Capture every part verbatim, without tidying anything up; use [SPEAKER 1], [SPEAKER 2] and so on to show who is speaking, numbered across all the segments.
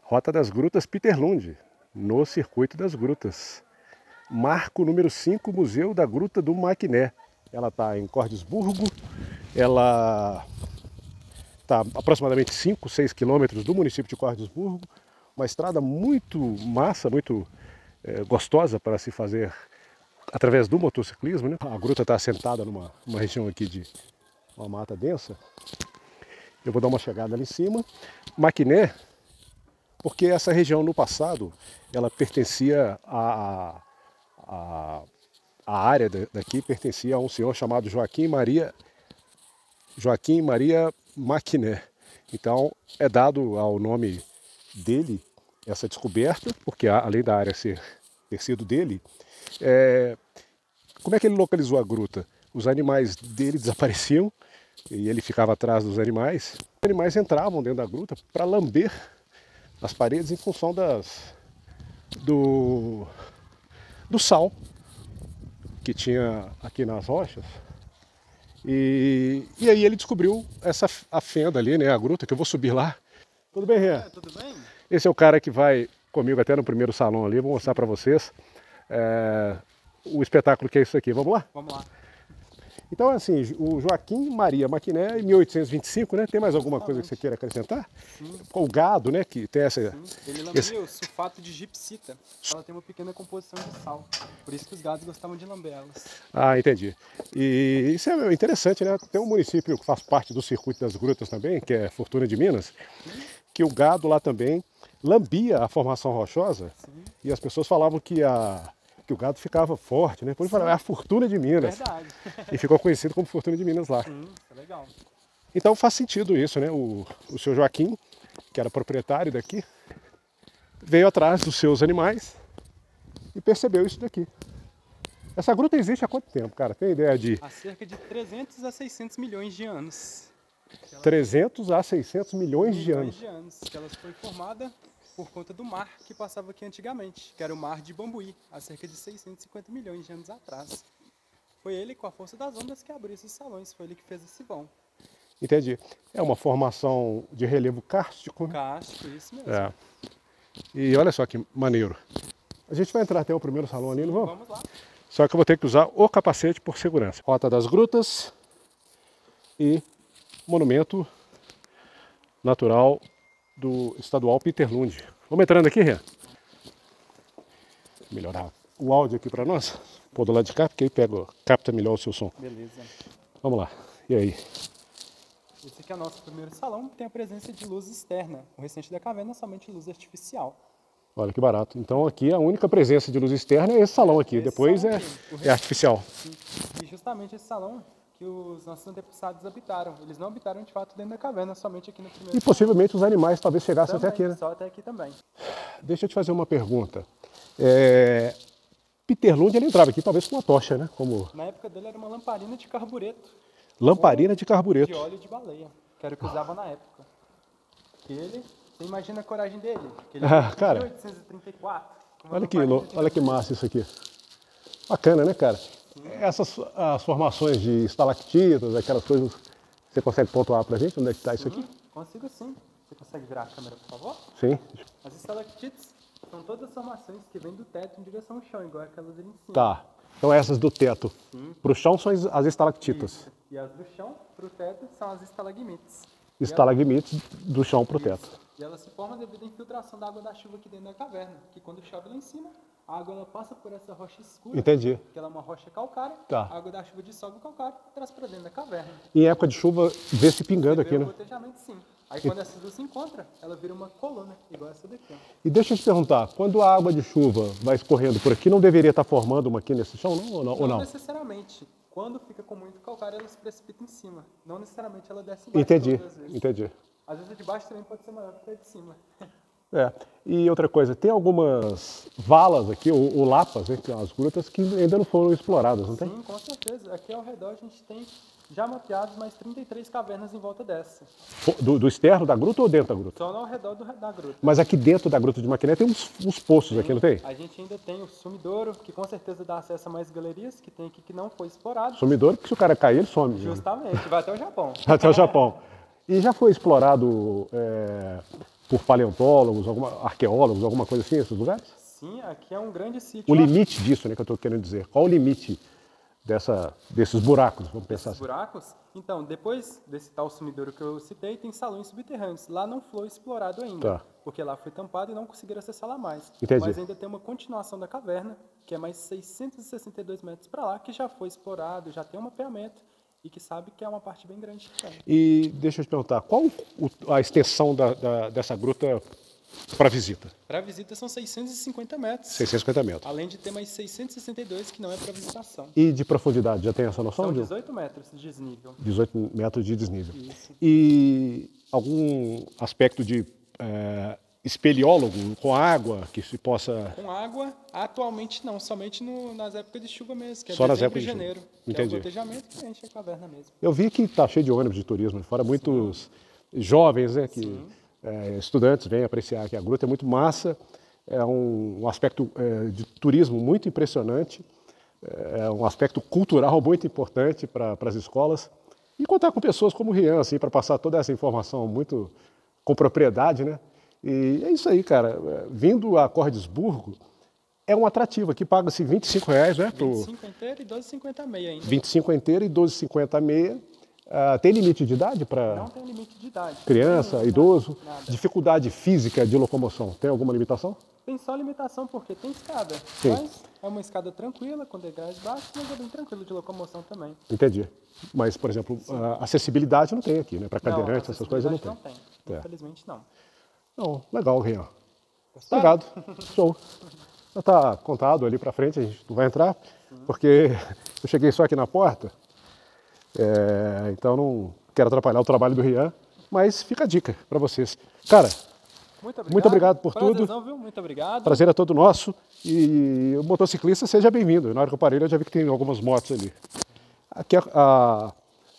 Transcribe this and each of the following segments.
[SPEAKER 1] Rota das Grutas Peterlund, no Circuito das Grutas. Marco número cinco, Museu da Gruta do Maquiné. Ela está em Cordesburgo, ela está aproximadamente cinco, seis quilômetros do município de Cordesburgo. Uma estrada muito massa, muito é, gostosa para se fazer através do motociclismo, né? A gruta está assentada numa, numa região aqui de uma mata densa. Eu vou dar uma chegada ali em cima. Maquiné, porque essa região no passado, ela pertencia a, a, a área daqui pertencia a um senhor chamado Joaquim Maria, Joaquim Maria Maquiné. Então é dado ao nome dele essa descoberta, porque além da área ser, ter sido dele, é, como é que ele localizou a gruta? Os animais dele desapareciam e ele ficava atrás dos animais. Os animais entravam dentro da gruta para lamber as paredes em função das, do, do sal que tinha aqui nas rochas. E, e aí ele descobriu essa a fenda ali, né, a gruta, que eu vou subir lá. Tudo bem, Rian?
[SPEAKER 2] É, tudo bem?
[SPEAKER 1] Esse é o cara que vai comigo até no primeiro salão ali, vou mostrar para vocês é, o espetáculo que é isso aqui. Vamos lá?
[SPEAKER 2] Vamos lá.
[SPEAKER 1] Então, assim, o Joaquim Maria Maquiné, em mil oitocentos e vinte e cinco, né? Tem mais alguma coisa que você queira acrescentar?
[SPEAKER 2] Sim.
[SPEAKER 1] O gado, né? Que tem essa...
[SPEAKER 2] Sim. Ele lambia
[SPEAKER 1] esse...
[SPEAKER 2] o sulfato de gipsita. Ela tem uma pequena composição de sal. Por isso que os gados gostavam de lamber elas.
[SPEAKER 1] Ah, entendi. E isso é interessante, né? Tem um município que faz parte do Circuito das Grutas também, que é Fortuna de Minas, Sim. que o gado lá também lambia a formação rochosa. Sim. E as pessoas falavam que a... que o gado ficava forte, né? Por isso é a Fortuna de Minas.
[SPEAKER 2] Verdade.
[SPEAKER 1] E ficou conhecido como Fortuna de Minas lá.
[SPEAKER 2] Sim, é legal.
[SPEAKER 1] Então faz sentido isso, né? O, o seu Joaquim, que era proprietário daqui, veio atrás dos seus animais e percebeu isso daqui. Essa gruta existe há quanto tempo, cara? Tem ideia de...
[SPEAKER 2] Há cerca de trezentos a seiscentos milhões de anos.
[SPEAKER 1] trezentos a seiscentos milhões de anos.
[SPEAKER 2] Milhões de anos. Que ela foi formada por conta do mar que passava aqui antigamente, que era o Mar de Bambuí, há cerca de seiscentos e cinquenta milhões de anos atrás. Foi ele, com a força das ondas, que abriu esses salões, foi ele que fez esse vão.
[SPEAKER 1] Entendi. É uma formação de relevo kárstico, né?
[SPEAKER 2] Kárstico, isso mesmo.
[SPEAKER 1] É. E olha só que maneiro. A gente vai entrar até o primeiro salão ali, não vamos?
[SPEAKER 2] Vamos lá.
[SPEAKER 1] Só que eu vou ter que usar o capacete por segurança. Rota das Grutas e monumento natural do estadual Peterlund. Vamos entrando aqui, Rian? Melhorar o áudio aqui para nós. Pôr do lado de cá, porque aí pega, capta melhor o seu som.
[SPEAKER 2] Beleza.
[SPEAKER 1] Vamos lá. E aí?
[SPEAKER 2] Esse aqui é o nosso primeiro salão, que tem a presença de luz externa. O restante da caverna é somente luz artificial.
[SPEAKER 1] Olha que barato. Então aqui a única presença de luz externa é esse salão aqui.
[SPEAKER 2] Esse
[SPEAKER 1] Depois
[SPEAKER 2] salão
[SPEAKER 1] é,
[SPEAKER 2] aqui.
[SPEAKER 1] é artificial.
[SPEAKER 2] Sim. E justamente esse salão que os nossos antepassados habitaram. Eles não habitaram de fato dentro da caverna, somente aqui no primeiro
[SPEAKER 1] E possivelmente os animais talvez chegassem
[SPEAKER 2] também,
[SPEAKER 1] até aqui, né?
[SPEAKER 2] Só até aqui também.
[SPEAKER 1] Deixa eu te fazer uma pergunta. É... Peterlund, ele entrava aqui talvez com uma tocha, né? Como...
[SPEAKER 2] Na época dele era uma lamparina de carbureto.
[SPEAKER 1] Lamparina de carbureto.
[SPEAKER 2] De óleo de baleia, que era o que usava na época. Ele, você imagina a coragem dele. Que ele
[SPEAKER 1] Ah, cara.
[SPEAKER 2] em mil oitocentos e trinta e quatro.
[SPEAKER 1] Olha que, olha que massa isso aqui. Bacana, né, cara? Sim. Essas as formações de estalactitas, aquelas coisas, você consegue pontuar pra gente onde é que está isso aqui?
[SPEAKER 2] Consigo sim. Você consegue virar a câmera, por favor?
[SPEAKER 1] Sim.
[SPEAKER 2] As estalactites são todas as formações que vêm do teto em direção ao chão, igual aquelas ali em cima.
[SPEAKER 1] Tá. Então essas do teto para o chão são as estalactitas.
[SPEAKER 2] Isso. E as do chão para o teto são as estalagmites.
[SPEAKER 1] Estalagmites do chão para o teto.
[SPEAKER 2] E elas se formam devido à infiltração da água da chuva aqui dentro da caverna, que quando chove lá em cima, a água ela passa por essa rocha escura.
[SPEAKER 1] Entendi.
[SPEAKER 2] Que ela é uma rocha calcária.
[SPEAKER 1] Tá.
[SPEAKER 2] A água da chuva dissolve o calcário e traz para dentro da caverna.
[SPEAKER 1] Em época de chuva, vê-se pingando
[SPEAKER 2] Você
[SPEAKER 1] aqui,
[SPEAKER 2] vê
[SPEAKER 1] né?
[SPEAKER 2] o gotejamento, sim. Aí quando essas duas se encontram, ela vira uma coluna, igual essa daqui. Ó.
[SPEAKER 1] E deixa eu te perguntar, quando a água de chuva vai escorrendo por aqui, não deveria estar formando uma aqui nesse chão, não? Ou não?
[SPEAKER 2] Não,
[SPEAKER 1] ou não?
[SPEAKER 2] necessariamente. Quando fica com muito calcário, ela se precipita em cima. Não necessariamente ela desce embaixo.
[SPEAKER 1] Entendi,
[SPEAKER 2] todas as vezes. entendi. Às vezes a de baixo também pode ser maior que a de cima.
[SPEAKER 1] É. E outra coisa, tem algumas valas aqui, ou, ou lapas, né, as grutas, que ainda não foram exploradas, não tem?
[SPEAKER 2] Sim, com certeza. Aqui ao redor a gente tem já mapeados mais trinta e três cavernas em volta dessa.
[SPEAKER 1] Do, do externo da gruta ou dentro da gruta?
[SPEAKER 2] Só ao redor do, da gruta.
[SPEAKER 1] Mas aqui dentro da gruta de Maquiné tem uns, uns poços. Sim, aqui, não tem?
[SPEAKER 2] A gente ainda tem o sumidouro, que com certeza dá acesso a mais galerias, que tem aqui que não foi explorado.
[SPEAKER 1] Sumidouro, porque se o cara cair, ele some.
[SPEAKER 2] Justamente, né? Vai até o Japão.
[SPEAKER 1] Até o Japão. E já foi explorado é, por paleontólogos, alguma, arqueólogos, alguma coisa assim, esses lugares?
[SPEAKER 2] Sim, aqui é um grande sítio.
[SPEAKER 1] O limite disso, né, que eu estou querendo dizer. Qual o limite dessa, desses buracos, vamos pensar
[SPEAKER 2] Esses
[SPEAKER 1] assim?
[SPEAKER 2] buracos? Então, depois desse tal sumidouro que eu citei, tem salões subterrâneos. Lá não foi explorado ainda,
[SPEAKER 1] Tá.
[SPEAKER 2] porque lá foi tampado e não conseguiram acessar lá mais.
[SPEAKER 1] Entendi.
[SPEAKER 2] Mas ainda tem uma continuação da caverna, que é mais seiscentos e sessenta e dois metros para lá, que já foi explorado, já tem um mapeamento e que sabe que é uma parte bem grande que tem.
[SPEAKER 1] E deixa eu te perguntar, qual o- a extensão da, da- dessa gruta para visita?
[SPEAKER 2] Para visita são seiscentos e cinquenta metros,
[SPEAKER 1] seiscentos e cinquenta metros.
[SPEAKER 2] além de ter mais seiscentos e sessenta e dois que não é para visitação.
[SPEAKER 1] E de profundidade, já tem essa noção?
[SPEAKER 2] São
[SPEAKER 1] de
[SPEAKER 2] dezoito metros de desnível.
[SPEAKER 1] dezoito metros de desnível.
[SPEAKER 2] Isso.
[SPEAKER 1] E algum aspecto de é, espeleólogo com água que se possa...
[SPEAKER 2] Com água, atualmente não, somente no- nas épocas de chuva mesmo, que é
[SPEAKER 1] Só nas
[SPEAKER 2] dezembro
[SPEAKER 1] épocas
[SPEAKER 2] e
[SPEAKER 1] de chuva.
[SPEAKER 2] janeiro. Que
[SPEAKER 1] Entendi.
[SPEAKER 2] é o gotejamento que enche a caverna mesmo.
[SPEAKER 1] Eu vi que está cheio de ônibus de turismo, fora muitos jovens, né, que, é, estudantes vêm apreciar aqui a gruta, é muito massa, é um, um aspecto é, de turismo muito impressionante, é um aspecto cultural muito importante para as escolas, e contar com pessoas como o Rian, assim, para passar toda essa informação muito com propriedade, né? E é isso aí, cara. É, vindo a Cordesburgo, é um atrativo aqui, paga-se vinte e cinco reais, né? Pro
[SPEAKER 2] vinte e cinco inteiro e doze e cinquenta meia ainda.
[SPEAKER 1] vinte e cinco inteiro e doze e cinquenta meia. Ah, tem limite de idade para
[SPEAKER 2] Não tem limite de idade.
[SPEAKER 1] criança,
[SPEAKER 2] Não,
[SPEAKER 1] idoso?
[SPEAKER 2] Nada.
[SPEAKER 1] Dificuldade física de locomoção, tem alguma limitação?
[SPEAKER 2] Tem só limitação porque tem escada.
[SPEAKER 1] Sim.
[SPEAKER 2] Mas é uma escada tranquila, com degraus baixos, mas é bem tranquilo de locomoção também.
[SPEAKER 1] Entendi. Mas, por exemplo, a acessibilidade não tem aqui, né? Para
[SPEAKER 2] Não,
[SPEAKER 1] cadeirantes, essas coisas não tem.
[SPEAKER 2] Não tem.
[SPEAKER 1] É.
[SPEAKER 2] Infelizmente não.
[SPEAKER 1] Não, legal, Rian.
[SPEAKER 2] Gostaram?
[SPEAKER 1] Obrigado. Show. Já está contado ali para frente, a gente não vai entrar, porque eu cheguei só aqui na porta, é, então não quero atrapalhar o trabalho do Rian, mas fica a dica para vocês. Cara,
[SPEAKER 2] Muito obrigado,
[SPEAKER 1] muito obrigado por tudo.
[SPEAKER 2] Prazerzão, viu? Muito obrigado.
[SPEAKER 1] Prazer é todo nosso. E o motociclista, seja bem-vindo. Na hora que eu parei, eu já vi que tem algumas motos ali. Aqui é, a-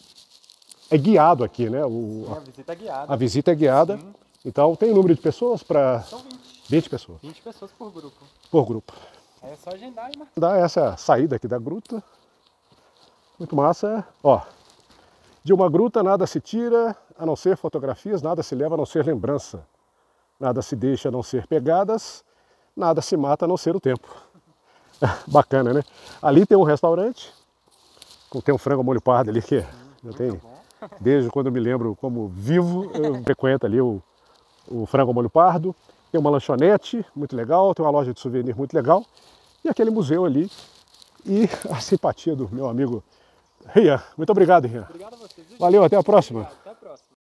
[SPEAKER 1] é guiado aqui, né? O-
[SPEAKER 2] Sim, a visita é guiada.
[SPEAKER 1] a visita é guiada.
[SPEAKER 2] Sim.
[SPEAKER 1] Então tem número de pessoas para
[SPEAKER 2] São vinte.
[SPEAKER 1] vinte pessoas
[SPEAKER 2] vinte pessoas por grupo.
[SPEAKER 1] por grupo.
[SPEAKER 2] Aí é só agendar e marcar.
[SPEAKER 1] Dá essa saída aqui da gruta. Muito massa. Ó, de uma gruta nada se tira, a não ser fotografias, nada se leva a não ser lembrança. Nada se deixa a não ser pegadas, nada se mata a não ser o tempo. Bacana, né? Ali tem um restaurante, tem um frango ao molho pardo ali que eu tenho, desde quando eu me lembro como vivo, eu frequento ali o, o frango ao molho pardo. Tem uma lanchonete muito legal, tem uma loja de souvenir muito legal e aquele museu ali e a simpatia do meu amigo Rian. Muito obrigado, Rian.
[SPEAKER 2] Obrigado a vocês. viu,
[SPEAKER 1] Valeu,
[SPEAKER 2] gente?
[SPEAKER 1] até a próxima.
[SPEAKER 2] Obrigado, até a próxima.